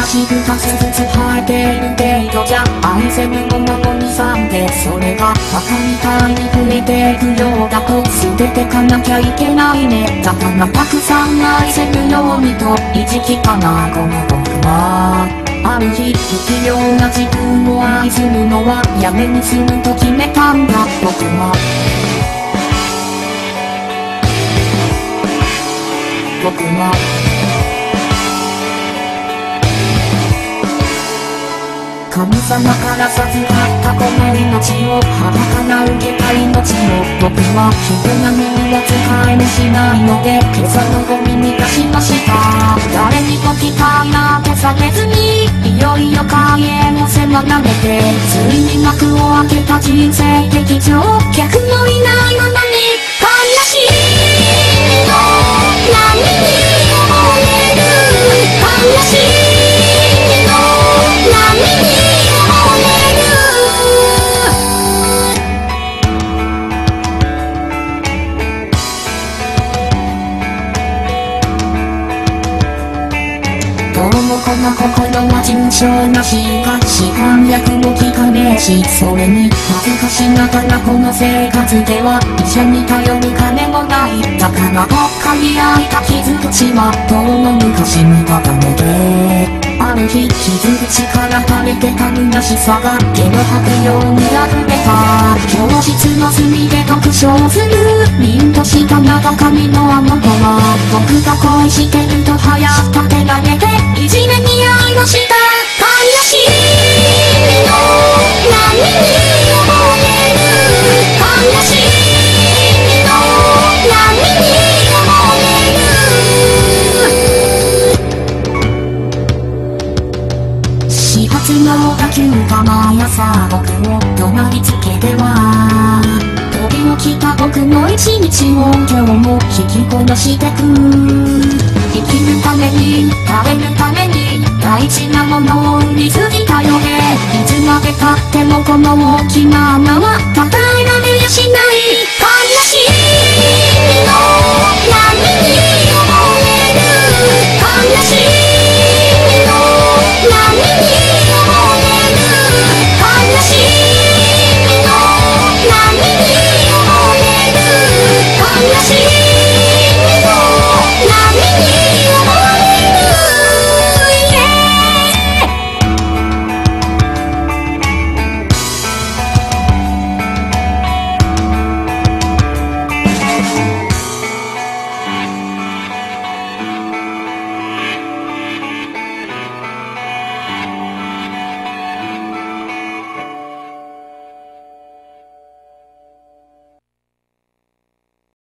し2つずつ生えている程度じゃ愛せぬものにさんで、それがバカみたいに増えていくようだと捨ててかなきゃいけないね。だからたくさん愛せるようにと意地汚いこの僕はある日不器用な自分を愛するのはやめにすると決めたんだ。僕は神様から授かったこの命を母から受けた命を僕は人並みには使いもしないので今朝のゴミに出しました。誰にも期待なんてされずにいよいよ開演を迫られて、ついに幕を開けた人生劇場、客もいないものに悲しみの波に溺れる、悲しみの波にどうもこの心は重症なしが市販薬も効かねえし、それに恥ずかしながらこの生活では医者に頼る金もない。だからどっかに開いた傷口はとうの昔見たためで、ある日傷口から垂れてた虚しさが毛の吐くように溢れた。教室の隅で読書をする凛とした長髪のあの子は僕が恋してるとはや立てられていじめに遭いました。悲しみの波に溺れる、悲しみの波に溺れる。始発の小田急が毎朝僕を怒鳴りつけては飛び起きた僕の一日を今日も引き殺してく。生きるために食べるために大事なものを売りすぎたよね。いつまでたってもこの大きな穴は答えられやしない。